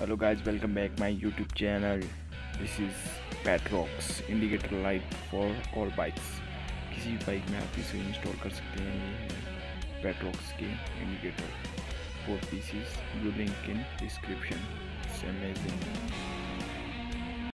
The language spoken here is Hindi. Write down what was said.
Hello guys, welcome back my YouTube channel. This is Petrox indicator light for all bikes. किसी भी बाइक में आप इसे इंस्टॉल कर सकते हैं। ये है पेट्रॉक्स के indicator 4 pieces, blue link in description. It's amazing.